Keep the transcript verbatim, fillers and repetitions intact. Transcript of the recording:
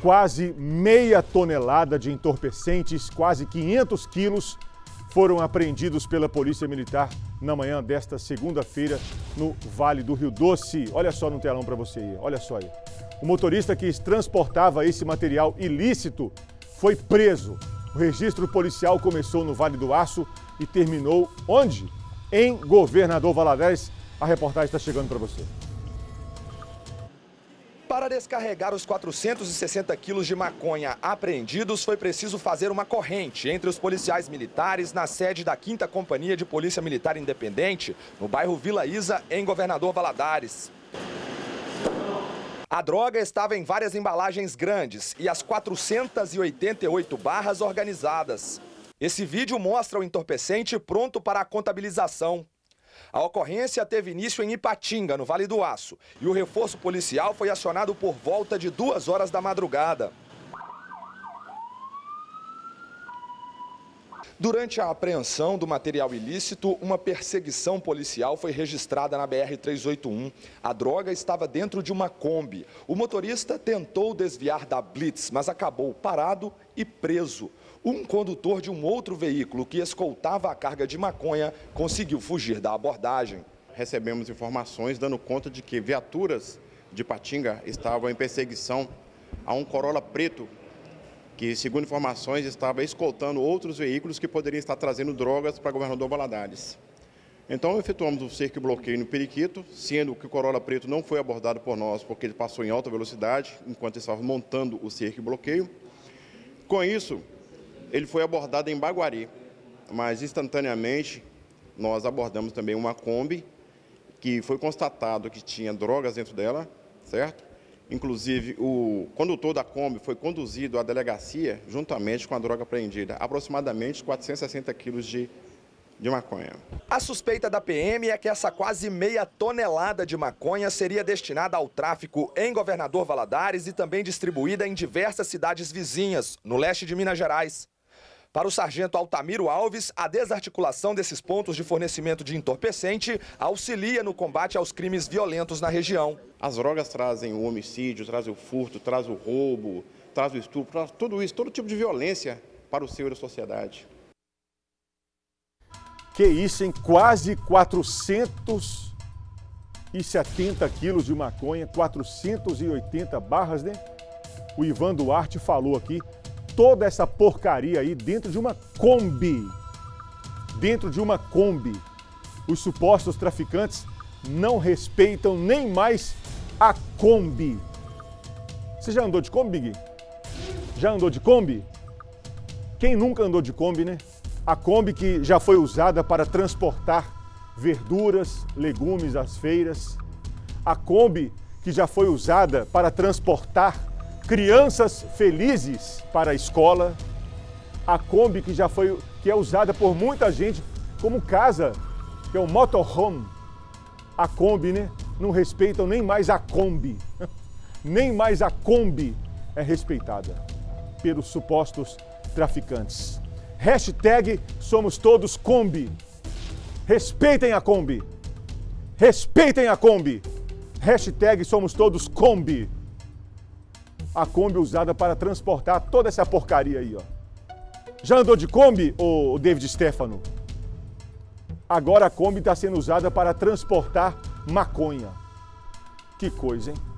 Quase meia tonelada de entorpecentes, quase quinhentos quilos, foram apreendidos pela Polícia Militar na manhã desta segunda-feira no Vale do Rio Doce. Olha só no telão para você aí, olha só aí. O motorista que transportava esse material ilícito foi preso. O registro policial começou no Vale do Aço e terminou onde? Em Governador Valadares. A reportagem está chegando para você. Para descarregar os quatrocentos e sessenta quilos de maconha apreendidos, foi preciso fazer uma corrente entre os policiais militares na sede da quinta Companhia de Polícia Militar Independente, no bairro Vila Isa, em Governador Valadares. A droga estava em várias embalagens grandes e as quatrocentas e oitenta e oito barras organizadas. Esse vídeo mostra o entorpecente pronto para a contabilização. A ocorrência teve início em Ipatinga, no Vale do Aço, e o reforço policial foi acionado por volta de duas horas da madrugada. Durante a apreensão do material ilícito, uma perseguição policial foi registrada na B R trezentos e oitenta e um. A droga estava dentro de uma Kombi. O motorista tentou desviar da blitz, mas acabou parado e preso. Um condutor de um outro veículo que escoltava a carga de maconha conseguiu fugir da abordagem. Recebemos informações dando conta de que viaturas de Ipatinga estavam em perseguição a um Corolla preto, que, segundo informações, estava escoltando outros veículos que poderiam estar trazendo drogas para Governador Valadares. Então, efetuamos o cerco e bloqueio no Periquito, sendo que o Corolla preto não foi abordado por nós porque ele passou em alta velocidade, enquanto estava montando o cerco e bloqueio. Com isso, ele foi abordado em Baguari, mas instantaneamente nós abordamos também uma Kombi, que foi constatado que tinha drogas dentro dela, certo? Inclusive, o condutor da Kombi foi conduzido à delegacia juntamente com a droga apreendida, aproximadamente quatrocentos e sessenta quilos de, de maconha. A suspeita da P M é que essa quase meia tonelada de maconha seria destinada ao tráfico em Governador Valadares e também distribuída em diversas cidades vizinhas, no leste de Minas Gerais. Para o sargento Altamiro Alves, a desarticulação desses pontos de fornecimento de entorpecente auxilia no combate aos crimes violentos na região. As drogas trazem o homicídio, trazem o furto, trazem o roubo, trazem o estupro, trazem tudo isso, todo tipo de violência para o seio da sociedade. Que isso, hein? Quase quatrocentos e setenta quilos de maconha, quatrocentas e oitenta barras, né? O Ivan Duarte falou aqui. Toda essa porcaria aí dentro de uma Kombi. Dentro de uma Kombi. Os supostos traficantes não respeitam nem mais a Kombi. Você já andou de Kombi, Gui? Já andou de Kombi? Quem nunca andou de Kombi, né? A Kombi que já foi usada para transportar verduras, legumes às feiras. A Kombi que já foi usada para transportar crianças felizes para a escola. A Kombi que já foi, que é usada por muita gente como casa, que é o motorhome. A Kombi, né? Não respeitam nem mais a Kombi. Nem mais a Kombi é respeitada pelos supostos traficantes. Hashtag somos todos Kombi. Respeitem a Kombi. Respeitem a Kombi. Hashtag somos todos Kombi. A Kombi usada para transportar toda essa porcaria aí, ó. Já andou de Kombi, ô David Stefano? Agora a Kombi está sendo usada para transportar maconha. Que coisa, hein?